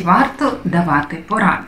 варто давати поради.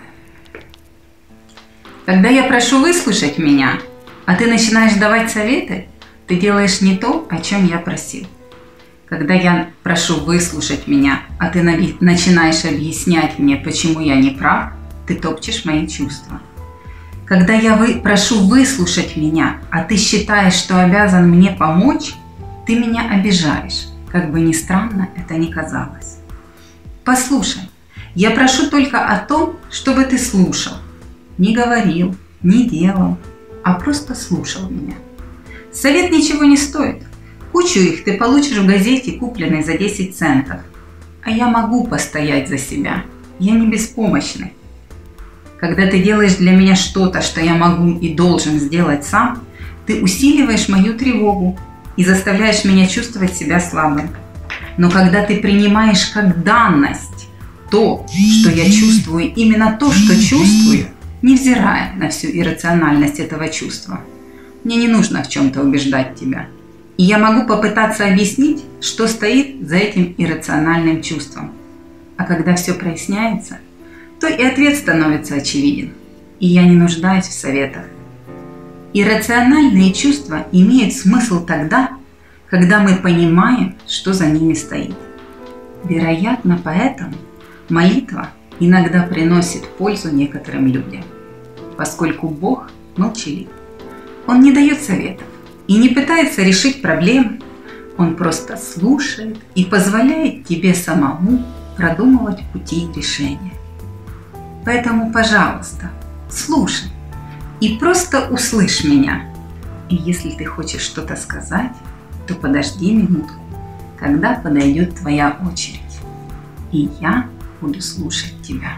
Когда я прошу выслушать меня, а ты начинаешь давать советы, ты делаешь не то, о чем я просил. Когда я прошу выслушать меня, а ты начинаешь объяснять мне, почему я не прав, ты топчешь мои чувства. Когда я прошу выслушать меня, а ты считаешь, что обязан мне помочь, ты меня обижаешь, как бы ни странно это ни казалось. Послушай, я прошу только о том, чтобы ты слушал. Не говорил, не делал, а просто слушал меня. Совет ничего не стоит. Кучу их ты получишь в газете, купленной за 10 центов. А я могу постоять за себя. Я не беспомощный. Когда ты делаешь для меня что-то, что я могу и должен сделать сам, ты усиливаешь мою тревогу и заставляешь меня чувствовать себя слабым. Но когда ты принимаешь как данность то, что я чувствую, именно то, что чувствую, невзирая на всю иррациональность этого чувства, мне не нужно в чем-то убеждать тебя. И я могу попытаться объяснить, что стоит за этим иррациональным чувством. А когда все проясняется, то и ответ становится очевиден. И я не нуждаюсь в советах. Иррациональные чувства имеют смысл тогда, когда мы понимаем, что за ними стоит. Вероятно, поэтому молитва иногда приносит пользу некоторым людям, поскольку Бог молчалив. Он не дает советов и не пытается решить проблемы. Он просто слушает и позволяет тебе самому продумывать пути решения. Поэтому, пожалуйста, слушай и просто услышь меня. И если ты хочешь что-то сказать, то подожди минутку, когда подойдет твоя очередь, и я буду слушать тебя.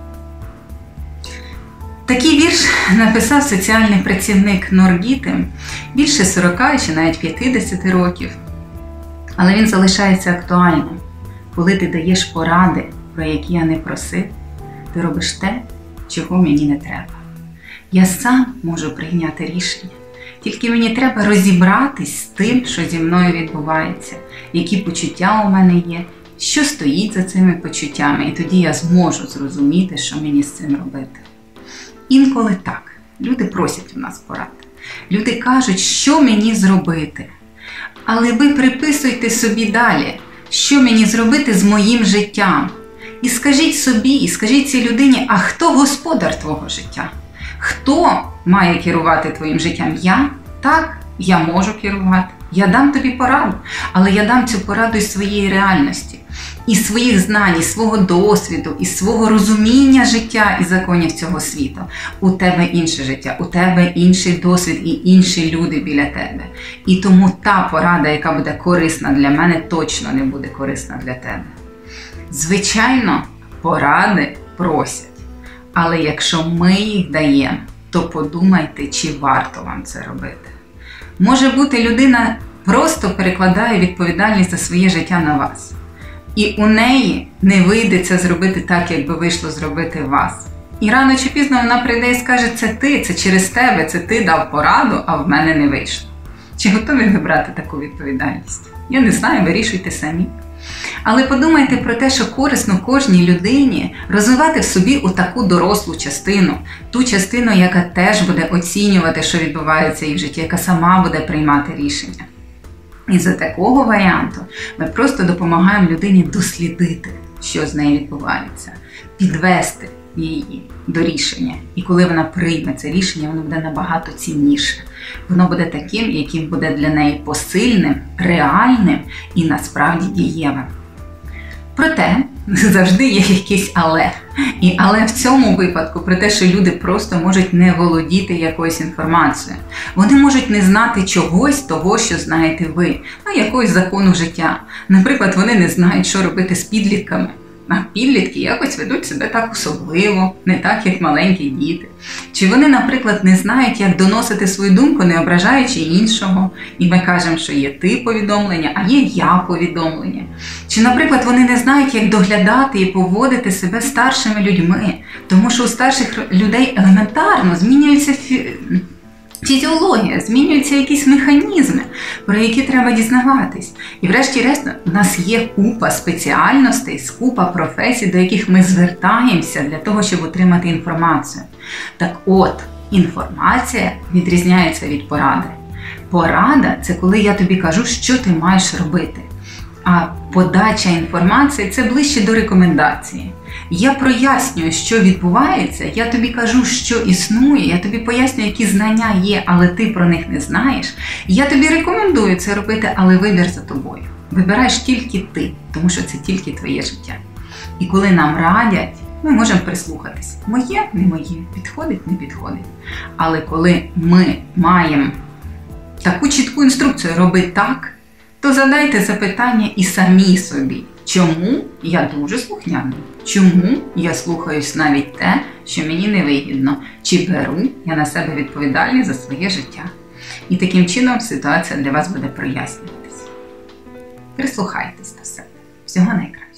Такий вірш написав соціальний працівник Норгіти більше 40 чи навіть 50 років. Але він залишається актуальним. Коли ти даєш поради, про які я не просив, ти робиш те, чого мені не треба. Я сам можу прийняти рішення. Тільки мені треба розібратись з тим, що зі мною відбувається, які почуття у мене є, що стоїть за цими почуттями, і тоді я зможу зрозуміти, що мені з цим робити. Інколи так. Люди просять у нас порад. Люди кажуть, що мені зробити. Але ви приписуйте собі далі, що мені зробити з моїм життям. І скажіть собі, і скажіть цій людині, а хто господар твого життя? Хто має керувати твоїм життям? Я? Так, я можу керувати. Я дам тобі пораду, але я дам цю пораду із своєї реальності, із своїх знань, із свого досвіду, із свого розуміння життя і законів цього світу. У тебе інше життя, у тебе інший досвід і інші люди біля тебе. І тому та порада, яка буде корисна для мене, точно не буде корисна для тебе. Звичайно, поради просять, але якщо ми їх даємо, то подумайте, чи варто вам це робити. Може бути, людина просто перекладає відповідальність за своє життя на вас. І у неї не вийде це зробити так, як би вийшло зробити вас. І рано чи пізно вона прийде і скаже, це ти, це через тебе, це ти дав пораду, а в мене не вийшло. Чи готові ви брати таку відповідальність? Я не знаю, вирішуйте самі. Але подумайте про те, що корисно кожній людині розвивати в собі отаку дорослу частину. Ту частину, яка теж буде оцінювати, що відбувається її в житті, яка сама буде приймати рішення. І за такого варіанту ми просто допомагаємо людині дослідити, що з нею відбувається, підвести її до рішення. І коли вона прийме це рішення, воно буде набагато цінніше. Воно буде таким, яким буде для неї посильним, реальним і насправді дієвим. Проте, завжди є якесь але. І але в цьому випадку про те, що люди просто можуть не володіти якоюсь інформацією. Вони можуть не знати чогось того, що знаєте ви. Якогось закону життя. Наприклад, вони не знають, що робити з підлітками. А підлітки якось ведуть себе так особливо, не так, як маленькі діти. Чи вони, наприклад, не знають, як доносити свою думку, не ображаючи іншого. І ми кажемо, що є ти повідомлення, а є я повідомлення. Чи, наприклад, вони не знають, як доглядати і поводити себе старшими людьми. Тому що у старших людей елементарно змінюється фізіологія, змінюються якісь механізми, про які треба дізнаватись. І врешті-решт у нас є купа спеціальностей, купа професій, до яких ми звертаємося для того, щоб отримати інформацію. Так от, інформація відрізняється від поради. Порада – це коли я тобі кажу, що ти маєш робити. А подача інформації – це ближче до рекомендації. Я прояснюю, що відбувається, я тобі кажу, що існує, я тобі пояснюю, які знання є, але ти про них не знаєш. Я тобі рекомендую це робити, але вибір за тобою. Вибираєш тільки ти, тому що це тільки твоє життя. І коли нам радять, ми можемо прислухатись. Моє, не моє, підходить, не підходить. Але коли ми маємо таку чітку інструкцію «роби так», то задайте запитання і самі собі. Чому я дуже слухняний? Чому я слухаюсь навіть те, що мені не вигідно? Чи беру я на себе відповідальність за своє життя? І таким чином ситуація для вас буде прояснюватися. Прислухайтесь до себе. Всього найкращого.